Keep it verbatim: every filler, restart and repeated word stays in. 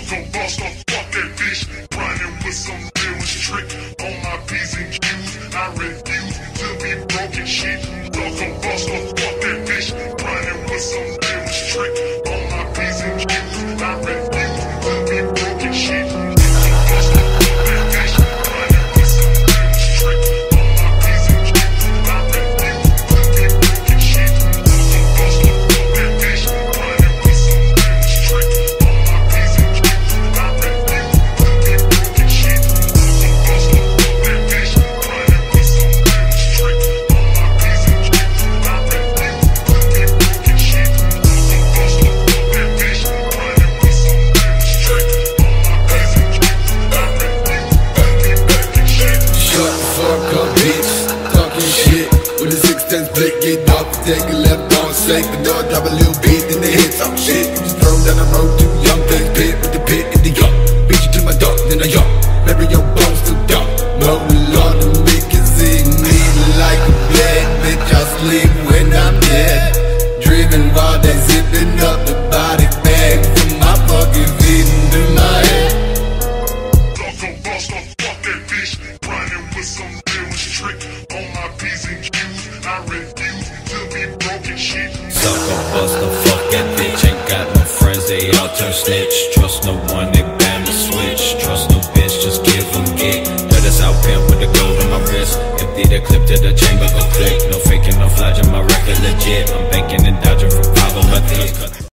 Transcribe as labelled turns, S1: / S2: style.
S1: Go bust up, fuck that bitch. Grinding with some real trick on my P's and Q's. I refuse to be broken shit. Go bust up, fuck that bitch. Grinding with some real trick on my P's and Q's. I refuse to be broken shit. Go bust up, fuck that bitch. Grinding with some real trick on my P's and Q's. I refuse to be broken shit. Go bust up, fuck that bitch. Grinding with some real trick on my P's and Q's. I refuse to be broken shit. Go bust up, fuck that bitch. Grinding with some real trick on my P's and Q's. I refuse to be broken shit. Go bust up, fuck that bitch. Grinding with some real trick on my P's and Q's. I refuse to be broken shit.
S2: Shut the fuck up, bitch. Talking shit with a six ten split, get off, take a left on sake. The door drop a little beat, then they hit some shit. Just throw down the road, too young, face pit with the pit in the yard. Beat you to my dog, then I yard. Bury your bones too dark. Mow the lawn to make it see me like a bad bitch. I sleep when I'm dead. Driven while they zipping up the body bag from my fucking feet into my head.
S1: Go bust up, fuck that bitch. Grinding with some real trick on my P's and Q's. I refuse to be broken shit.
S3: Suck or bust or fuck that bitch. Ain't got no friends, they all turn snitch. Trust no one, they